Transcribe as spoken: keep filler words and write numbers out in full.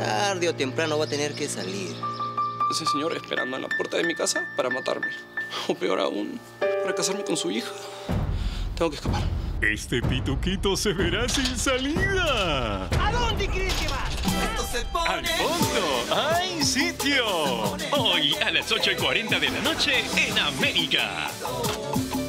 Tarde o temprano va a tener que salir. Ese señor esperando en la puerta de mi casa para matarme. O peor aún, para casarme con su hija. Tengo que escapar. Este pituquito se verá sin salida. ¿A dónde crees que vas? Esto se pone... ¡Al fondo! ¡Hay sitio! Hoy a las ocho y cuarenta de la noche en América.